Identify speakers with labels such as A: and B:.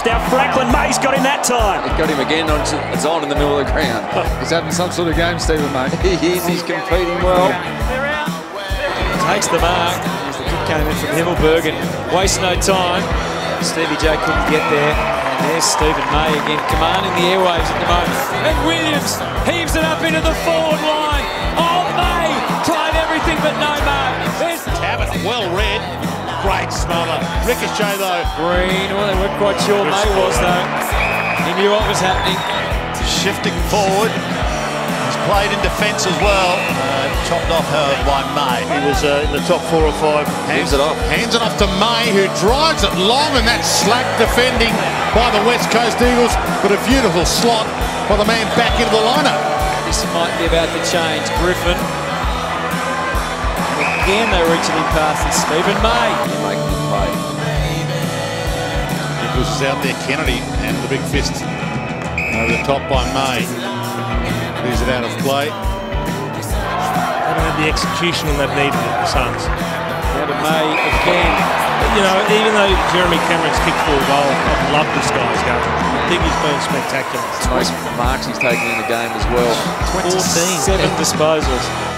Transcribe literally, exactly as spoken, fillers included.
A: Now Franklin May's got him that time.
B: It got him again. It's on in the middle of the ground.
C: He's having some sort of game, Stephen May.
B: He is. He's competing well.
D: Takes the mark. As the kick came in from Himmelberg and wastes no time. Stevie J couldn't get there. And there's Stephen May again, commanding the airwaves at the moment. And Williams heaves it up into the forward line. Oh, May tried everything but no mark. There's
E: Tabbitt, well read. Great smother. Ricochet though.
D: Green. Well, they weren't quite sure May was though. He knew what was happening.
E: Shifting forward. He's played in defence as well. Uh, chopped off her by May. He was uh, in the top four or five.
B: Hands it off.
E: Hands it off to May, who drives it long, and that's slack defending by the West Coast Eagles. But a beautiful slot by the man back into the lineup.
D: This might be about to change. Griffin. Again, they reach it in past Stephen May.
B: He makes the play.
E: Nichols is out there, Kennedy, and the big fist over the top by May. Clears it out of play.
F: They don't have the execution they've needed at the Suns.
D: Now to May again.
F: You know, even though Jeremy Cameron's kicked for a goal, I've loved this guy's game. I think he's been spectacular.
B: Most marks he's taken in the game as well.
D: twenty-seven disposals.